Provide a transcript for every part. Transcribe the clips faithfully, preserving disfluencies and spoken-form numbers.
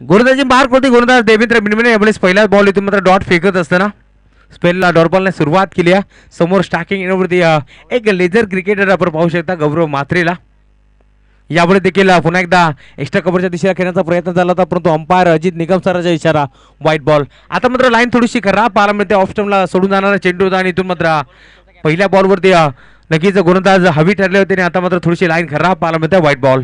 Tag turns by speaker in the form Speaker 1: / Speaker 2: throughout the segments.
Speaker 1: गोलंदाजी मार्क होती गोलंदाज देवेंद्र बिनबिने यावेळेस पहिला बॉल इथून मात्र डॉट फेकत असताना स्पेनला डॉट बॉलने सुरुवात केली आहे. समोर स्टार्किंग येण्यावरती एक लेझर क्रिकेटर आपण पाहू शकता गौरव म्हात्रेला. यावेळी देखील पुन्हा एकदा एक्स्ट्रा कव्हरच्या दिशेला खेळण्याचा प्रयत्न झाला होता परंतु अंपायर अजित निकम सराचा इशारा व्हाईट बॉल. आता मात्र लाईन थोडीशी खराब पाहायला मिळते. ऑफ स्टंपला सोडून जाणारा चेंडू होता आणि इथून मात्र पहिल्या बॉलवरती नक्कीच गोलंदाज हवी ठरले होते आणि आता मात्र थोडीशी लाईन खराब पाहायला मिळते. White ball.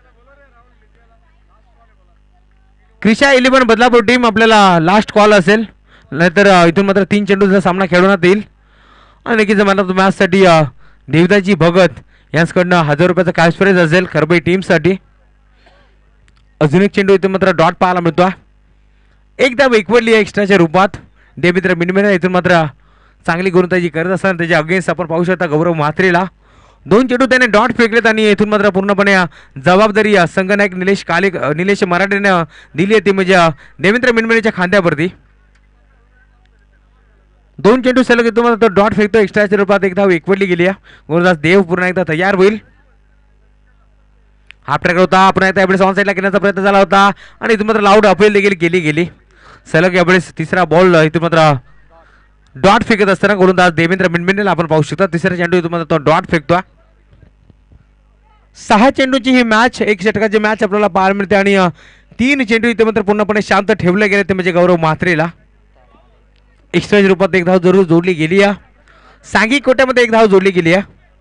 Speaker 1: Krisha eleven Badlapur team आपल्याला लास्ट कॉल असेल नाहीतर इथून मात्र तीन चेंडूचा सामना खेळवण्यात येईल आणि नक्कीच मॅन ऑफ द मॅचसाठी देवदाजी भगत यांच्याकडनं हजार रुपयाचा कॅश प्राइज असेल खरबई टीमसाठी. अजून एक चेंडू इथून मात्र डॉट पाहायला मिळतो. एकदम इक्वली एक्स्ट्राच्या रूपात देवेंद्र बिनबिने इथून मात्र चांगली गोलंदाजी करत असताना त्याच्या अगेन्स्ट आपण पाहू शकता गौरव म्हात्रेला. दोन चेंडू त्याने डॉट फेकलेत आणि इथून मात्र पूर्णपणे जबाबदारी संघनायक निलेश काले निलेश मराठेने दिली होती म्हणजे देवेंद्र बिनबिनेच्या खांद्यावरती. दोन चेंडू सलग इथून मात्र डॉट फेकतो एक्स्ट्राच्या रूपात. एक धाव इक्वली गेली आहे. गोलंदाज देव पुन्हा एकदा तयार होईल. हाफ ट्रॅक होता पुन्हा एकदा यावेळेस ऑन साईडला घेण्याचा प्रयत्न झाला होता आणि इथून मात्र लाऊड अपील देखील केली गेली. सलग यावेळेस तिसरा बॉल इथून मात्र डॉट फेकत असताना गोलंदाज देवेंद्र बिनबिनेला आपण पाहू शकता. तिसरा चेंडू इथून मात्र तो डॉट फेकतो. सहा चेंडूची ही मॅच एक षटकाची मॅच आपल्याला पाहायला मिळते आणि तीन चेंडू इथे मात्र पूर्णपणे शांत ठेवले गेले ते म्हणजे गौरव म्हात्रेला. एक्स्ट्राच्या रूपात एक धाव जरूर जोडली गेली आहे. सांगी कोट्यामध्ये एक धाव जोडली गेली आहे.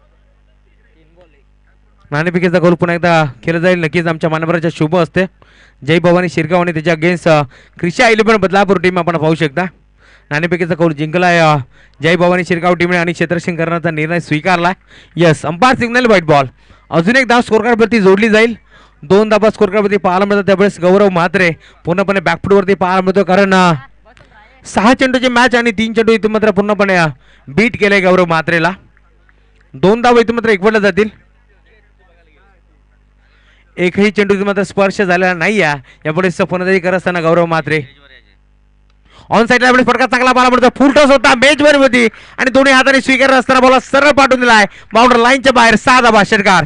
Speaker 1: नाणेफेकीचा गोल पुन्हा एकदा केलं जाईल नक्कीच आमच्या मान्यवराच्या शुभ असते. जय भवानी शिरगाव आणि त्याच्या against Krisha eleven Badlapur team आपण पाहू शकता. नाणेफेकीचा कौल जिंकलाय जय भवानी शिरगाव टीमने आणि क्षेत्ररक्षण करण्याचा निर्णय स्वीकारलाय. Yes umpire signal white ball. अजून एक धाव स्कोरकार्डवरती जोडली जाईल. दोन धाबा स्कोरकार्डवरती पाहायला मिळतात त्यावेळेस गौरव म्हात्रे पूर्णपणे बॅकफुटवरती पाहायला मिळतो कारण सहा चेंडूची मॅच आणि तीन चेंडू इथून मात्र पूर्णपणे बीट केले गौरव म्हात्रेला. दोन धाव इथून मात्र एकवटल्या जातील. एकही चेंडू इथून मात्र स्पर्श झालेला नाही आहे. यापुढे फलंदाजी करत असताना गौरव म्हात्रे ऑन साईडला यावेळेस फटका चांगला पाहायला मिळतो. फुल टॉस होता मेजवर होती आणि दोन्ही हाताने स्वीकारत असताना बॉल सरळ पाठवून दिलाय बाउंड्री लाईनच्या बाहेर. सहा धाबा षटकार.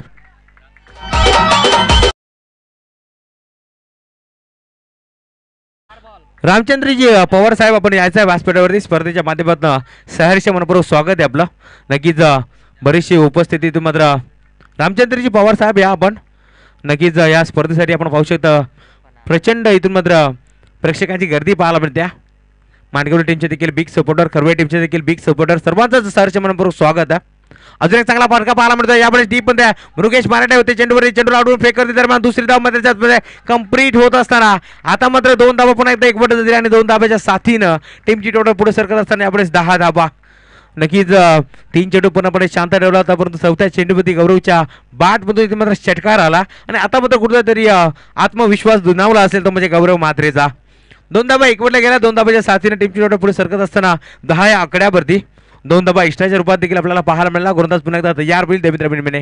Speaker 1: रामचंद्रजी पवार साहेब आपण यायचं आहे व्यासपीठावरती स्पर्धेच्या माध्यमातून सहर्ष मनपूर्वक स्वागत आहे आपलं. नक्कीच बरीचशी उपस्थिती इथून मात्र रामचंद्रजी पवार साहेब या आपण नक्कीच या स्पर्धेसाठी आपण पाहू शकता प्रचंड इथून मात्र प्रेक्षकांची गर्दी पाहायला मिळते. मांडगवली टीमचे देखील बिग सपोर्टर खरवई टीमचे देखील बिग सपोर्टर सर्वांचं सहर्ष मनपूर्वक स्वागत आहे. अजून एक चांगला फटका पाहायला मिळतो. यावेळेस डीप मध्ये मुरुगेश मराठे होते चेंडूवर चेंडू आडून फेक करते दरम्यान दुसरी धाव मध्ये कंप्लीट होत असताना आता मात्र दोन धाबा पुन्हा एकदा एकवट दिली आणि दोन धाब्याच्या साथीनं टीमची टोटल पुढे सरकत असताना यावेळेस दहा धाबा. नक्कीच तीन चेंडू पूर्णपणे शांत ठेवला होता परंतु चौथ्या चेंडूपती गौरवच्या बॅटमधून इथे मात्र षटकार आला आणि आता मात्र कुठेतरी आत्मविश्वास दुणावला असेल तो म्हणजे गौरव म्हात्रेचा. दोन धाबा एकवटल्या गेल्या. दोन धाब्याच्या साथीने टीमची टोटल पुढे सरकत असताना दहा या आकड्यावरती दोन धाबा एक्स्ट्राच्या रूपात देखील आपल्याला पाहायला मिळाला. गोलंदाज पुन्हा एकदा तयार होईल देवेंद्र बिनबिने.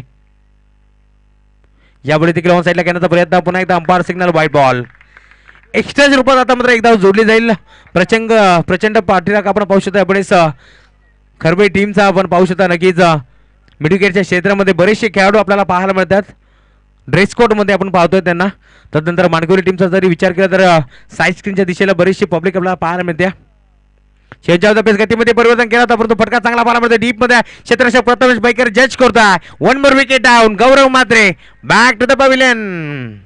Speaker 1: यावेळी देखील ऑन साईडला घेण्याचा प्रयत्न पुन्हा एकदा अंपायर सिग्नल व्हाईट बॉल. एक्स्ट्राच्या रूपात आता मात्र एकदा जोडली जाईल. प्रचंड प्रचंड पाठीराख आपण पाहू शकतो. यावेळेस खरबई टीमचा आपण पाहू शकता नक्कीच मिडविकेटच्या क्षेत्रामध्ये बरेचसे खेळाडू आपल्याला पाहायला मिळतात. ड्रेस कोडमध्ये आपण पाहतोय त्यांना. तदनंतर मांडगवली टीमचा जरी विचार केला तर साईड स्क्रीनच्या दिशेला बरीचशी पब्लिक आपल्याला पाहायला मिळते. शेवटच्या पेस गतीमध्ये परिवर्तन केला होता परंतु फटका चांगला पाहायला मिळतो. डीप मध्ये क्षेत्ररक्षक प्रथमेश बैकर जज करताय. One more wicket down. Gaurav Mhatre back to the pavilion.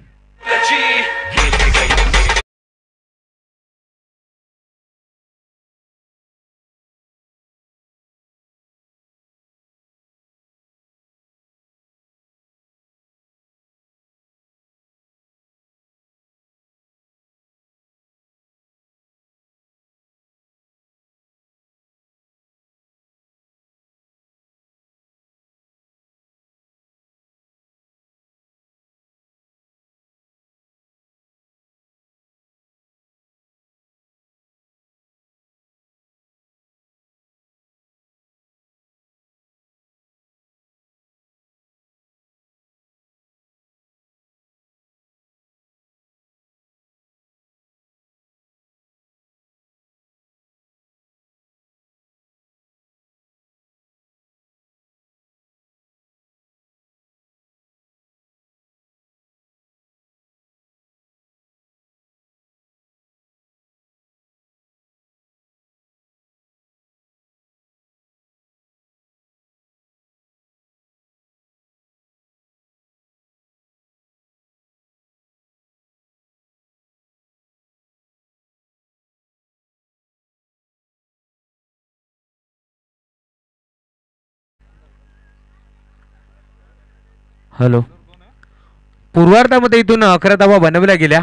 Speaker 1: Hello. पूर्वार्धामध्ये इथून अकरा धावा बनवल्या गेल्या.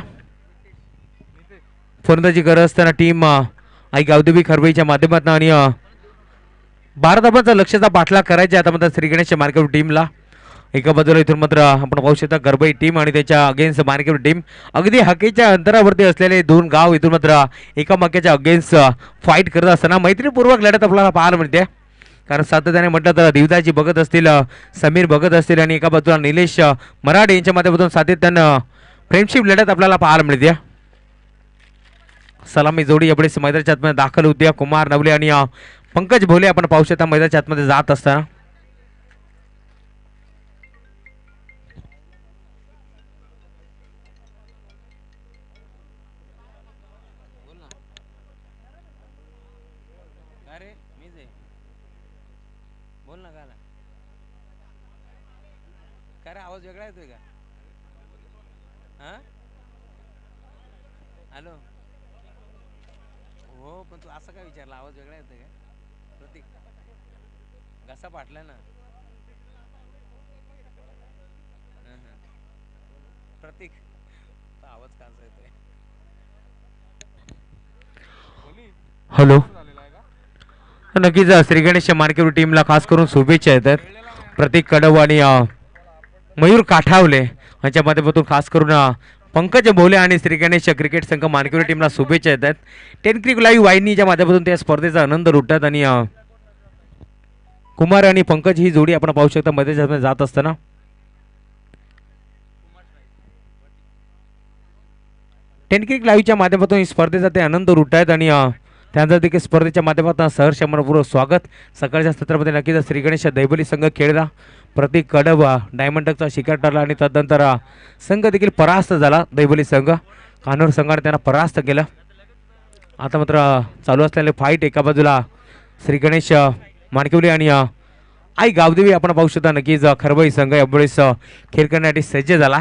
Speaker 1: फलंदाजी करत असताना टीम आई गावदेवी खरबईच्या माध्यमातून आणि बारा धावांचा लक्ष्याचा पाठलाग करायचा आता मात्र श्री गणेश मार्केट टीमला. एका बाजूला इथून मात्र आपण पाहू शकता गरबई टीम आणि त्याच्या अगेन्स्ट मार्केट टीम. अगदी हकेच्या अंतरावरती असलेले दोन गाव इथून मात्र एका मक्याच्या अगेन्स्ट फाईट करत असताना मैत्रीपूर्वक लढत आपल्याला पाहायला मिळते. कारण सातत्याने म्हटलं तर दिवदाजी बघत असतील, समीर बघत असतील आणि एका बाजूला निलेश मराठे यांच्या माध्यमातून सातत्यानं फ्रेंडशिप लढत आपल्याला पाहायला मिळते. सलामी जोडी एवढेच मैदानाच्या आतमध्ये दाखल होती. कुमार नवले आणि पंकज भोले आपण पाहू शकता मैदानाच्या आतमध्ये जात असताना.
Speaker 2: आवाज वेगळा येतोय का? हा हॅलो. हो पण तू असं काय विचारला? आवाज वेगळा येतोय का? प्रतीक घसा फाटला ना. प्रतीक आवाज कसा येतोय?
Speaker 1: हॅलो. नक्कीच श्री गणेश मार्केट टीमला खास करून शुभेच्छा येतात. प्रतीक कडव आणि मयूर काठावले यांच्या माध्यमातून खास करून पंकज भोले आणि श्री गणेश क्रिकेट संघ मानकरी टीमला शुभेच्छा येतात. टेन क्रिक लाईव्ह वाहिनीच्या माध्यमातून त्या स्पर्धेचा आनंद लुटतात आणि कुमार आणि पंकज ही जोडी आपण पाहू शकता मध्ये जात असताना. टेन क्रिक लाईव्हच्या माध्यमातून स्पर्धेचा ते आनंद लुटतात आणि त्यांचा देखील स्पर्धेच्या माध्यमातून सहर्ष मनपूर्वक स्वागत. सकाळच्या सत्रामध्ये नक्कीच श्री गणेश दैबली संघ खेळला. प्रतीक कडव डायमंडचा शिकार ठरला आणि त्यानंतर संघ देखील परास्त झाला. दैबली संघ कानूर संघाने त्यांना परास्त केलं. आता मात्र चालू असलेले फाईट एका बाजूला श्री गणेश माणकिवली आणि आई गावदेवी आपण पाहू शकता. नक्कीच खरबई संघ यावेळेस खेळ करण्यासाठी सज्ज झाला.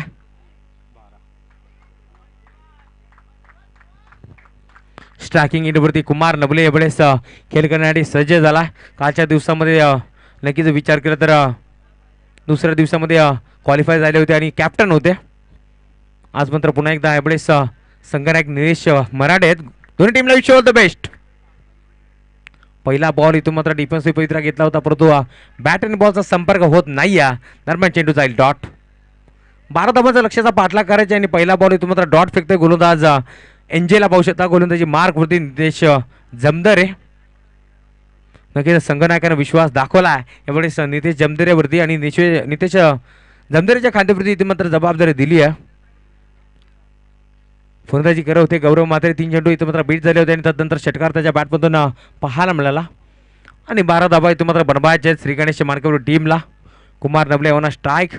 Speaker 1: स्ट्रायकिंग इंडवरती कुमार नबले यावेळेस खेळ करण्यासाठी सज्ज झाला. कालच्या दिवसामध्ये नक्कीच विचार केला तर दुसऱ्या दिवसामध्ये क्वालिफाय झाले होते आणि कॅप्टन होते. आज मात्र पुन्हा एकदा यावेळेस संघनायक निलेश मराठे आहेत. दोन्ही टीमला विश ऑल द बेस्ट. पहिला बॉल इथून मात्र डिफेन्सिव्ह पवित्रा घेतला होता परंतु बॅट आणि बॉलचा संपर्क होत नाही. दरम्यान चेंडू जाईल डॉट. बारा धावांचा लक्ष्याचा पाठलाग करायचा आणि पहिला बॉल इथून मात्र डॉट फेकतोय गोलंदाज एनजेला पाहू शकता. गोलंदाजी मार्क वरती नितेश जमदरे. नक्कीच संघनायकाने विश्वास दाखवला यावेळेस नितेश जमदरेवरती आणि नितेश जमदरेच्या खांद्यावरती इथे मात्र जबाबदारी दिली आहे. फलंदाजी करत होते गौरव मात्रे. तीन चेंडू इथे मात्र बीट झाले होते आणि त्यानंतर षटकार त्याच्या बॅटमधून पाहायला मिळाला आणि बारा धाबा इथे मात्र बनवायचे आहेत श्री गणेश मार्केट टीमला. कुमार नबले होणार स्ट्राईक.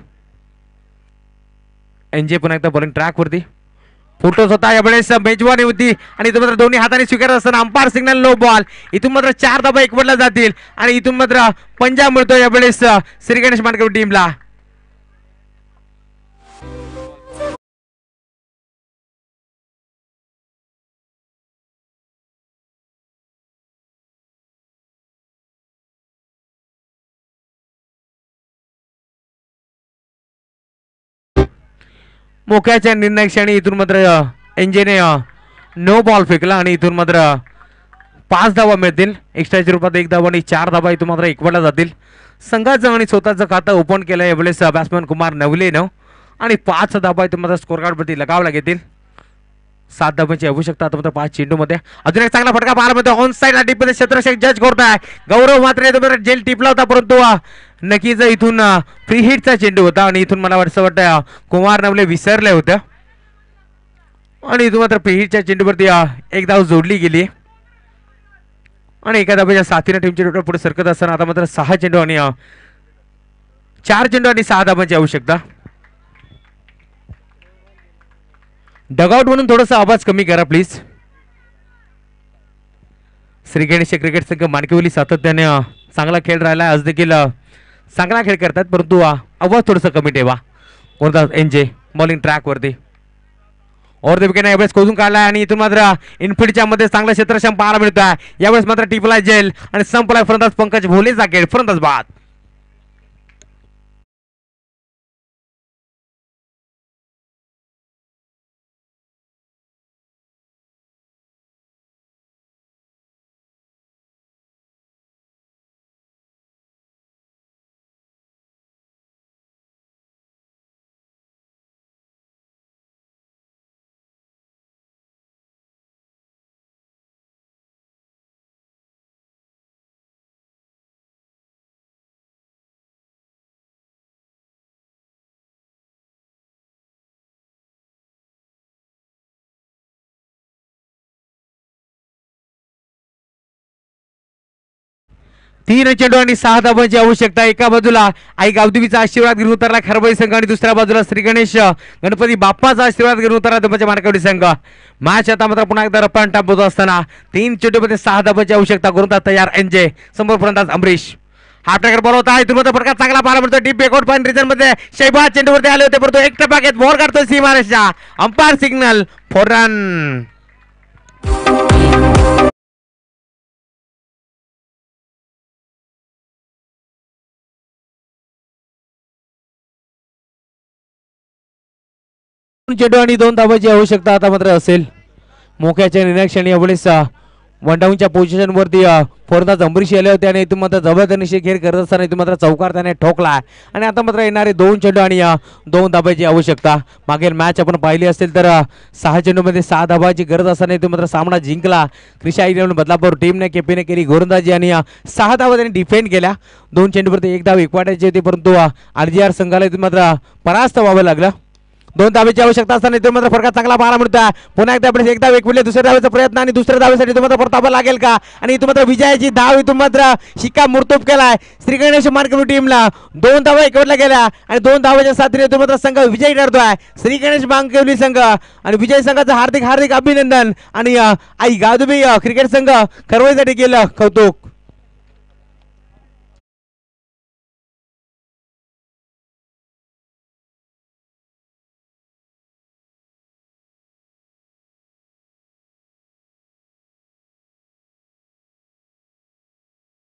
Speaker 1: एनजे पुन्हा एकदा बॉलिंग ट्रॅकवरती. फोटोज होता यावेळेस मेजवानी होती आणि इथून मात्र दोन्ही हाताने स्वीकारत असताना अंपायर सिग्नल नो बॉल. इथून मात्र चार धाबा एकवटला जातील आणि इथून मात्र पंजाब मिळतो यावेळेस श्री गणेश मार्केट टीमला. मोक्याच्या निर्णय क्षणी इथून मात्र एनजेने नो बॉल फेकला आणि इथून मात्र पाच धावा मिळतील. एक्स्ट्राच्या रूपात एक धावा आणि चार धावा इथून मात्र एकवटला जातील. संघाचं आणि स्वतःचं खातं ओपन केलं यावेळेस बॅट्समॅन कुमार नवलेनं आणि पाच धावा इथून मात्र स्कोर कार्डवरती लगावला घेतील. सात धावांची येऊ शकतात आता मात्र पाच चेंडूमध्ये. अजून एक चांगला फटका पाहायला मिळतो ऑन साईड मध्ये क्षेत्ररक्षक जज करतोय गौरव मात्र जेल टिपला होता परंतु नक्कीच इथून फ्री हिटचा चेंडू होता आणि इथून मला असं वाटतं कुमार नवले विसरले होते आणि इथून मात्र फ्री हिटच्या चेंडूवरती एक धाव जोडली गेली आणि एका धाब्याच्या साथीने टीमची टोटल पुढे सरकत असताना आता मात्र सहा चेंडू आणि चार चेंडू आणि सहा धावांची आवश्यकता. डगआउट म्हणून थोडासा आवाज कमी करा प्लीज. श्री गणेश क्रिकेट संघ मानकिवली सातत्याने चांगला खेळ राहिला. आज देखील चांगला खेळ करतात परंतु आवाज थोडासा कमी ठेवा. कोणता एनजे बॉलिंग ट्रॅक वरती और विकेट यावेळेस खोदून काढला आणि इथून मात्र इनफिल्डच्या मध्ये चांगला क्षेत्रक्षम पाहायला मिळतोय. यावेळेस मात्र टिपला जेल आणि संपलाय फलंदाज पंकज भोलेचा खेळ. फलंदाज बाद. तीन चेंडू आणि सहा धावांची आवश्यकता. एका बाजूला आई गावदेवीचा आशीर्वाद घेऊन उतरला खरबाई संघ आणि दुसऱ्या बाजूला श्री गणेश गणपती बाप्पाचा आशीर्वाद घेऊन उतरला धुमाच्या मार्कावडी संघ. मॅच आता मात्र पुन्हा एकदा रप्पान टाप होत असताना तीन चेंडूमध्ये सहा धावांची आवश्यकता करून तयार एनजे. समोर फलंदाज अमरीश. हा ट्रॅकर बॉल होता इथून मात्र फटका चांगला पाहायला मिळतो. डीप बॅकआउट पॉईंट रिजन मध्ये शैबाज चेंडूवरती आले होते परंतु एक टप्पा घेत बॉल काढतो सीमारेषा. Umpire signal four run. चेंडू आणि दोन धावांची आवश्यकता आता मात्र असेल. मोक्याच्या निर्णय यावेळेस वन डाऊनच्या पोझिशन वरती फलंदाज अमरीश आले होते आणि इथून मात्र जबरदस्ती खेळ करत असताना इथून मात्र चौकार त्याने ठोकला आणि आता मात्र येणारे दोन चेंडू आणि दोन धावांची आवश्यकता. मागील मॅच आपण पाहिली असेल तर सहा चेंडूमध्ये सहा धावांची गरज असताना इथून मात्र सामना जिंकला क्रिशा इलेव्हन बदलापूर टीमने. केपीने केली गोलंदाजी आणि सहा धावा त्यांनी डिफेंड केल्या. दोन चेंडूवरती एक धाव एकवाटायची होती परंतु आरजीआर संघाला इथून मात्र परास्त व्हावं लागलं. दोन धावेची आवश्यकता असताना इथून मात्र फरका चांगला पाहायला मिळतोय. पुन्हा एकदा आपण एक धाव एक मिळले दुसऱ्या धावेचा प्रयत्न आणि दुसऱ्या धावेसाठी इथून मात्र परतावा लागेल का आणि इथून मात्र विजयाची धाव इथून मात्र शिक्का मुर्तूब केलाय श्री गणेश मार्कवडी टीमला. दोन धावा एकवटल्या गेल्या आणि दोन धावाच्या साथीने इथून मात्र संघ विजयी ठरतोय श्री गणेश मांगवली संघ आणि विजय संघाचं हार्दिक हार्दिक अभिनंदन आणि आई गावदेवी क्रिकेट संघ खरवईसाठी केलं कौतुक.